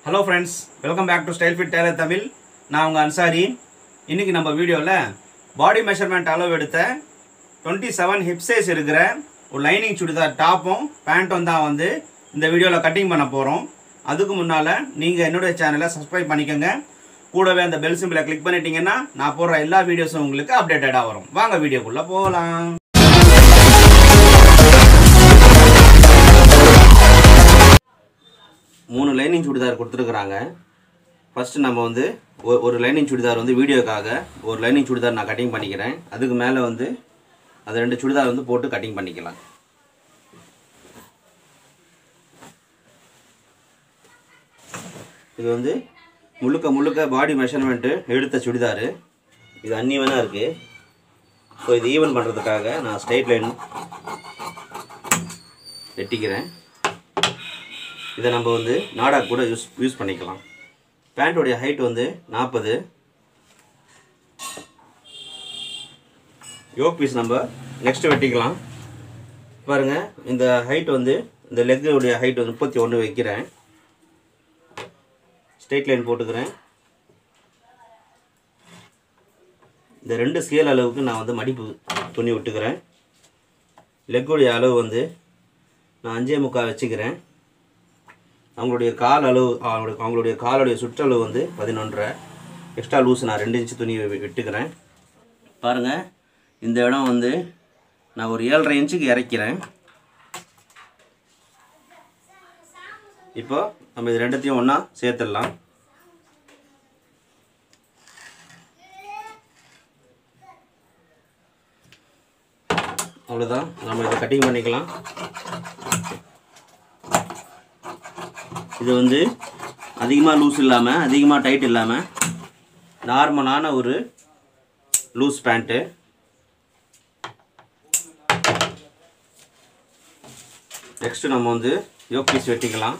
Hello friends, welcome back to style fit tailor Tamil. நான் உங்க அன்சாரி। இன்னைக்கு நம்ம வீடியோல பாடி மெஷர்மென்ட் அளவு எடுத்த 27 ஹிப் சைஸ் இருக்கிற ஒரு லைனிங் சுடிதார் டாப்பும் பேண்ட்டும் தான் வந்து இந்த வீடியோல கட்டிங் பண்ண போறோம்। அதுக்கு முன்னால நீங்க என்னோட சேனலை சப்ஸ்கிரைப் பண்ணிக்கங்க, கூடவே அந்த பெல் சிம்பலை கிளிக் பண்ணிட்டீங்கன்னா நான் போடுற எல்லா வீடியோஸும் உங்களுக்கு அப்டேட்டடா வரும்। வாங்க வீடியோக்குள்ள போலாம்। மூணு லைனிங் சுடிதார் கொடுத்துருக்குறாங்க। ஃபர்ஸ்ட் நம்ம வந்து ஒரு லைனிங் சுடிதார் வந்து வீடியோக்காக ஒரு லைனிங் சுடிதார் நான் கட்டிங் பண்ணிக்கிறேன்। அதுக்கு மேலே வந்து அது ரெண்டு சுடிதார் வந்து போட்டு கட்டிங் பண்ணிக்கலாம்। இது வந்து முழுக்க பாடி மெஷர்மெண்ட்டு எடுத்த சுடிதார்। இது அன்ஈவனாக இருக்குது। ஸோ இது ஈவன் பண்ணுறதுக்காக நான் ஸ்ட்ரைட் லைன் வெட்டிக்கிறேன்। இதை நம்ம வந்து நாடா கூட யூஸ் பண்ணிக்கலாம்। பேண்ட்டோடைய ஹைட் வந்து 40। யோக் பீஸ் நம்ம நெக்ஸ்ட் வெட்டிக்கலாம்। பாருங்கள், இந்த ஹைட் வந்து இந்த லெக்குடைய ஹைட் வந்து 31 வைக்கிறேன்। ஸ்ட்ரெயிட் லைன் போட்டுக்கிறேன்। இந்த ரெண்டு ஸ்கேல் அளவுக்கு நான் வந்து மடிப்பு துணி விட்டுக்கிறேன்। லெக்குடைய அளவு வந்து நான் 5.25 வச்சுக்கிறேன்। அவங்களுடைய கால் அளவு அவங்களுடைய காலுடைய சுற்றளவு வந்து 11.5। எக்ஸ்ட்ரா லூஸ் நான் 2 இன்ச்சு துணி விட்டுக்கிறேன்। பாருங்கள், இந்த இடம் வந்து நான் ஒரு 7.5 இன்ச்சுக்கு இறக்கிறேன்। இப்போ நம்ம இது ரெண்டுத்தையும் ஒன்றா சேர்த்துடலாம்। அவ்வளோதான், நம்ம இதை கட்டிங் பண்ணிக்கலாம்। இது வந்து அதிகமாக லூஸ் இல்லாமல் அதிகமாக டைட் இல்லாமல் நார்மலான ஒரு லூஸ் பேண்ட்டு। நெக்ஸ்ட்டு நம்ம வந்து யோக் பீஸ் வெட்டிக்கலாம்।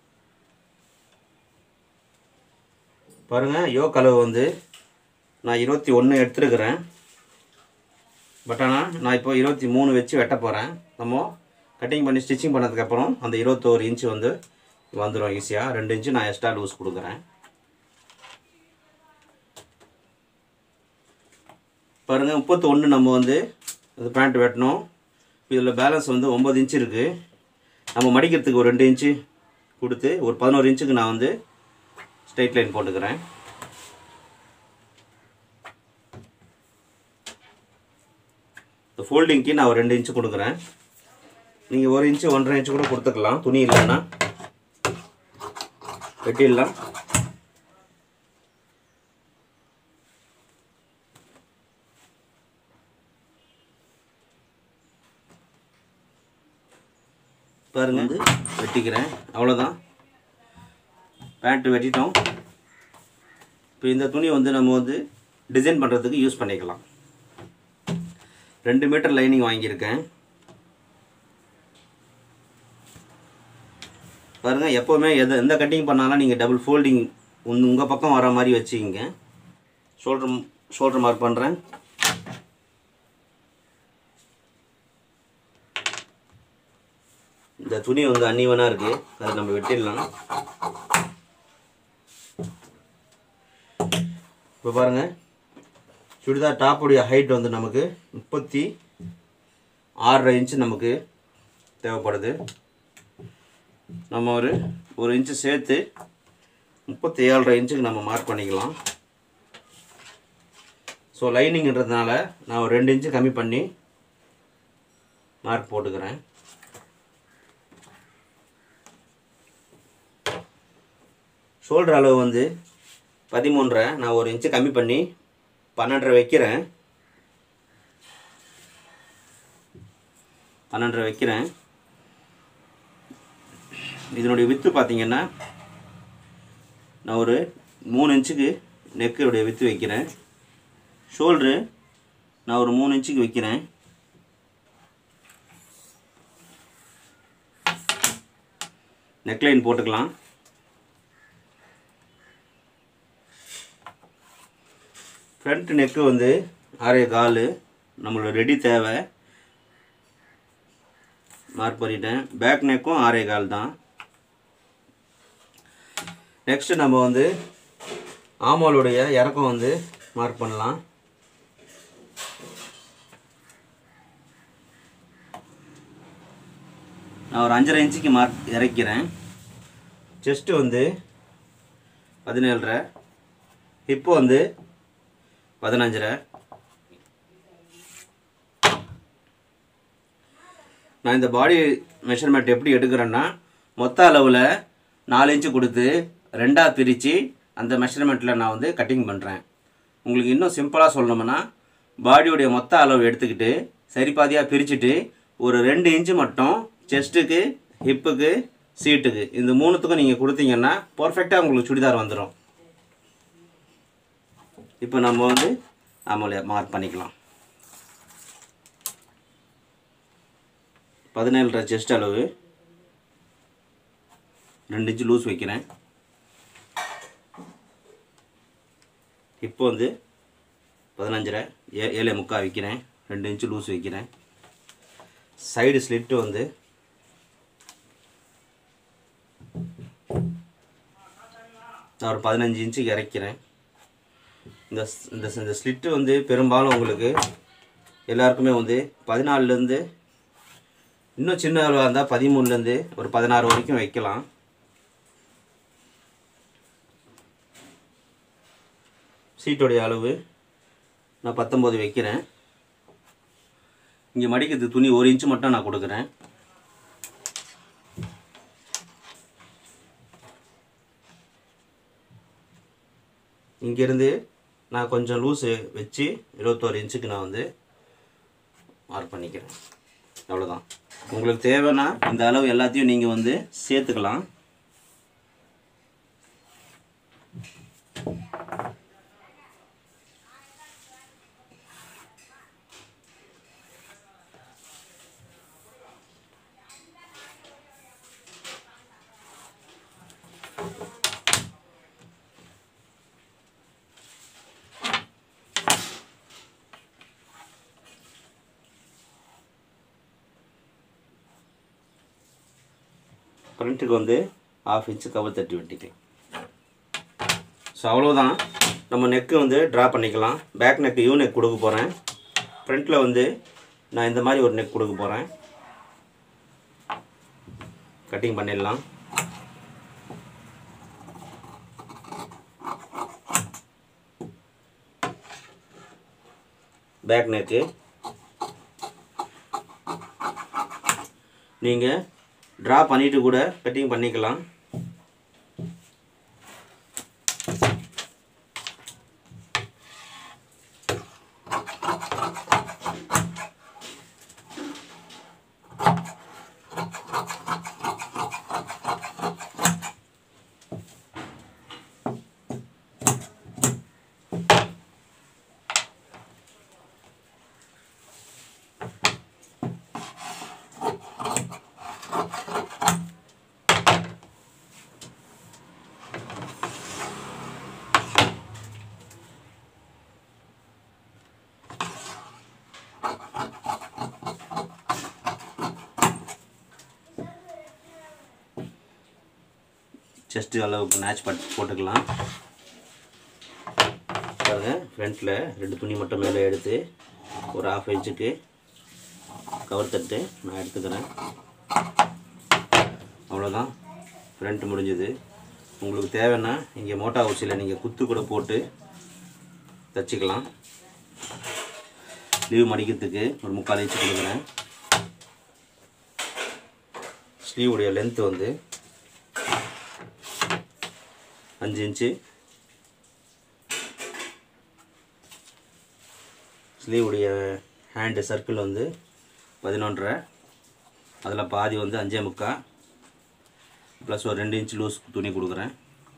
பாருங்கள், யோக் அளவு வந்து நான் 21 எடுத்துருக்கிறேன்। பட் ஆனால் நான் இப்போ 23 வச்சு வெட்ட போகிறேன்। நம்ம கட்டிங் பண்ணி ஸ்டிச்சிங் பண்ணதுக்கப்புறம் அந்த 21 இன்ச்சு வந்து வந்துடும் ஈஸியாக। 2 இன்ச்சு நான் எக்ஸ்ட்ரா லூஸ் கொடுக்குறேன்। பாருங்கள், 31 நம்ம வந்து இது பேண்ட் வெட்டணும்। இதில் பேலன்ஸ் வந்து 9 இன்ச்சு இருக்குது। நம்ம மடிக்கிறதுக்கு ஒரு 2 இன்ச்சு கொடுத்து ஒரு 11 இன்ச்சுக்கு நான் வந்து ஸ்ட்ரெயிட் லைன் போட்டுக்கிறேன்। இந்த ஃபோல்டிங்க்கு நான் ஒரு 2 இன்ச்சு கொடுக்குறேன்। நீங்கள் 1 இன்ச்சு 1.5 இன்ச்சு கூட கொடுத்துக்கலாம், துணி இல்லைன்னா வெட்டிடலாம்। பாருங்க, வந்து வெட்டிக்கிறேன்। அவ்வளோதான், பேண்ட்டு வெட்டிட்டோம்। இப்போ இந்த துணி வந்து நம்ம வந்து டிசைன் பண்ணுறதுக்கு யூஸ் பண்ணிக்கலாம்। 2 மீட்டர் லைனிங் வாங்கியிருக்கேன்। பாருங்கள், எப்போவுமே எந்த கட்டிங் பண்ணாலும் நீங்கள் டபுள் ஃபோல்டிங் உங்கள் பக்கம் வர மாதிரி வச்சுக்கிங்க। ஷோல்டர் மார்க் பண்ணுறேன்। இந்த துணி வந்து அன்ஈவனாக இருக்குது, அதை நம்ம வெட்டிடலாம்। இப்போ பாருங்கள், சுடிதார் டாப்புடைய ஹைட் வந்து நமக்கு 36.5 இன்ச்சு நமக்கு தேவைப்படுது। நம்ம ஒரு இன்ச்சு சேர்த்து 37.5 இன்ச்சுக்கு நம்ம மார்க் பண்ணிக்கலாம்। ஸோ லைனிங்கிறதுனால நான் ஒரு 2 இன்ச்சு கம்மி பண்ணி மார்க் போட்டுக்கிறேன்। ஷோல்டர் அளவு வந்து 13.5, நான் ஒரு இன்ச்சு கம்மி பண்ணி 12.5 வைக்கிறேன்। 12.5 வைக்கிறேன்। இதனுடைய வித்து பார்த்தீங்கன்னா நான் ஒரு 3 இன்ச்சுக்கு நெக்குடைய வித்து வைக்கிறேன்। ஷோல்டரு நான் ஒரு 3 இன்ச்சுக்கு வைக்கிறேன்। நெக்லைன் போட்டுக்கலாம்। ஃப்ரண்ட் நெக்கு வந்து 6.25 நம்மளோட ரெடி தேவை, மார்க் பண்ணிட்டேன்। பேக் நெக்கும் 6.25 தான்। நெக்ஸ்ட்டு நம்ம வந்து ஆமோலுடைய இறக்கம் வந்து மார்க் பண்ணலாம். நான் ஒரு 5.5 இன்ச்சுக்கு மார்க் இறக்கிறேன். செஸ்ட்டு வந்து 17.5, ஹிப்பு வந்து 15.5. நான் இந்த பாடி மெஷர்மெண்ட் எப்படி எடுக்கிறேன்னா, மொத்த அளவில் 4 இன்ச்சு கொடுத்து 2ஆக பிரித்து அந்த மெஷர்மெண்ட்டில் நான் வந்து கட்டிங் பண்ணுறேன். உங்களுக்கு இன்னும் சிம்பிளாக சொல்லணும்னா, பாடியுடைய மொத்த அளவு எடுத்துக்கிட்டு சரிபாதியாக பிரிச்சுட்டு ஒரு 2 இன்ச்சு மட்டும் செஸ்ட்டுக்கு, ஹிப்புக்கு, சீட்டுக்கு இந்த 3த்துக்கும் நீங்கள் கொடுத்தீங்கன்னா பர்ஃபெக்டாக உங்களுக்கு சுடிதார் வந்துடும். இப்போ நம்ம வந்து ஆமோலை மார்க் பண்ணிக்கலாம். 17.5 செஸ்ட் அளவு, 2 இன்ச்சு லூஸ் வைக்கிறேன். இப்போ வந்து 15.5, 7.75 வைக்கிறேன். 2 இன்ச்சு லூஸ் வைக்கிறேன். சைடு ஸ்லிட்டு வந்து நான் ஒரு 15 இன்ச்சுக்கு இறக்கிறேன். இந்த ஸ்லிட்டு வந்து பெரும்பாலும் உங்களுக்கு எல்லாருக்குமே வந்து 14லேருந்து இன்னும் சின்ன அளவாக இருந்தால் 13லேருந்து ஒரு 16 வரைக்கும் வைக்கலாம். சீட்டோடைய அளவு நான் 19 வைக்கிறேன். இங்கே மடிக்கிறது துணி 1 இன்ச்சு மட்டும் நான் கொடுக்குறேன். இங்கேருந்து நான் கொஞ்சம் லூஸு வச்சு 21 இன்ச்சுக்கு நான் வந்து மார்க் பண்ணிக்கிறேன். அவ்வளோதான். உங்களுக்கு தேவைன்னா இந்த அளவு எல்லாத்தையும் நீங்கள் வந்து சேர்த்துக்கலாம். ஃப்ரண்ட்டுக்கு வந்து 1/2 இன்ச்சு கவர் தட்டி வெட்டிக்கலாம். ஸோ அவ்வளோதான். நம்ம நெக்கு வந்து ட்ரா பண்ணிக்கலாம். பேக் நெக்கு யூ நெக் கொடுக்க போகிறேன். ஃப்ரண்ட்டில் வந்து நான் இந்த மாதிரி ஒரு நெக் கொடுக்க போகிறேன். கட்டிங் பண்ணிடலாம். பேக் நெக்கு நீங்கள் ட்ரா பண்ணிவிட்டு கூட கட்டிங் பண்ணிக்கலாம். செஸ்ட்டு அளவுக்கு மேட்ச் போட்டுக்கலாம். பாருங்கள், ஃப்ரண்ட்டில் 2 துணி மட்டும் மேலே எடுத்து ஒரு 1/2 இன்ச்சுக்கு கவர் தட்டு நான் எடுத்துக்கிறேன். அவ்வளோதான், ஃப்ரண்ட் முடிஞ்சது. உங்களுக்கு தேவைன்னா இங்கே மோட்டா ஊசியில் நீங்கள் குத்து கூட போட்டு தச்சுக்கலாம். ஸ்லீவ் மடிக்கிறதுக்கு ஒரு 3/4 இன்ச்சு கொடுக்குறேன். ஸ்லீவுடைய லென்த்து வந்து 5 இன்ச்சு. ஸ்லீவுடைய ஹேண்டு சர்க்கிள் வந்து 11.5, அதில் பாதி வந்து 5.75 ப்ளஸ் ஒரு 2 இன்ச்சு லூஸ் துணி கொடுக்குறேன்.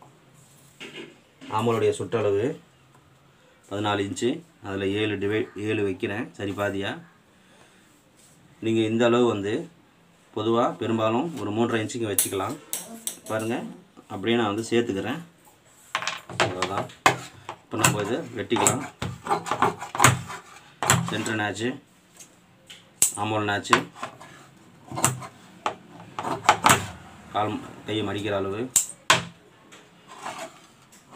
ஆமலுடைய சுற்றளவு 14 இன்ச்சு, அதில் 7 வைக்கிறேன் சரி பாதியாக. நீங்கள் இந்த அளவு வந்து பொதுவாக பெரும்பாலும் ஒரு 3.5 இன்ச்சுக்கு வச்சுக்கலாம். பாருங்கள், அப்படியே நான் வந்து சேர்த்துக்கிறேன். அவ்வளோதான். இப்போ நம்ம இதை வெட்டிக்கலாம். சென்டர் நாச்சு, ஆமோல் நாச்சு, கால் கையை மடிக்கிற அளவு,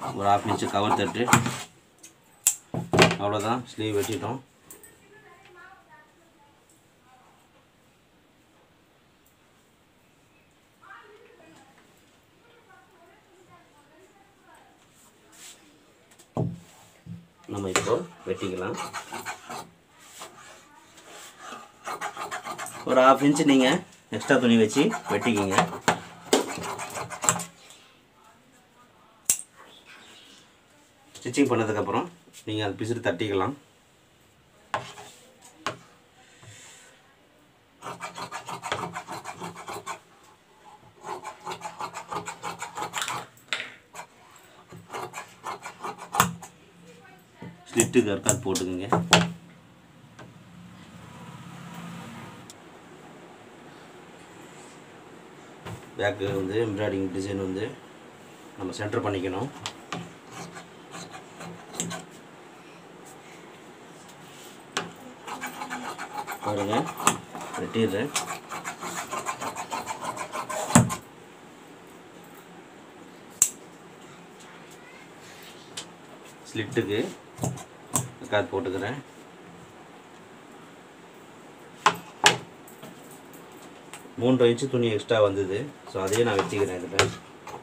ஒரு 1/2 இன்ச்சு கவர் தட்டு. அவ்வளோதான், ஸ்லீவ் வெட்டிட்டோம். நம்ம இப்போ வெட்டிக்கலாம். ஒரு 1/2 இன்ச்சு நீங்கள் எக்ஸ்ட்ரா துணி வச்சு வெட்டிக்கிங்க. ஸ்டிச்சிங் பண்ணதுக்கப்புறம் நீங்கள் அது பிசுறு தட்டிக்கலாம். ஸ்லிட்டுக்கு கர்காட் போட்டுக்குங்க. பேக்கு வந்து எம்ப்ராய்டிங் டிசைன் வந்து நம்ம சென்டர் பண்ணிக்கணும். பாருங்க, வெட்டிடுறேன். ஸ்லிட்டுக்கு காது போட்டுக்கிறேன். மூன்றரை இன்ச்சு துணி எக்ஸ்ட்ரா வந்தது. ஸோ அதையே நான் வச்சுக்கிறேன் இதில்.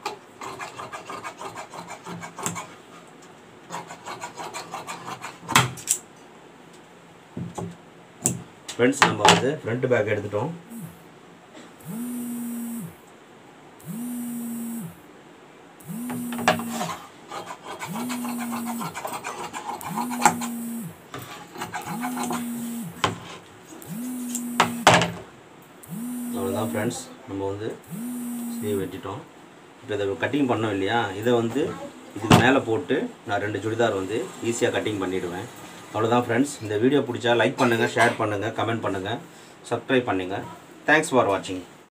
ஃப்ரெண்ட்ஸ், நம்ம வந்து ஃப்ரண்ட் பேக் எடுத்துட்டோம். அவ்வளோதான் ஃப்ரெண்ட்ஸ், நம்ம வந்து ஸ்லீவ் வெட்டிட்டோம். இப்போ இதை கட்டிங் பண்ணோம் இல்லையா, இதை வந்து இதுக்கு மேலே போட்டு நான் 2 சுடிதார் வந்து ஈஸியாக கட்டிங் பண்ணிவிடுவேன். அவ்வளோதான் ஃப்ரெண்ட்ஸ். இந்த வீடியோ பிடிச்சா லைக் பண்ணுங்கள், ஷேர் பண்ணுங்கள், கமெண்ட் பண்ணுங்கள், சப்ஸ்கிரைப் பண்ணுங்கள். தேங்க்ஸ் ஃபார் வாட்சிங்.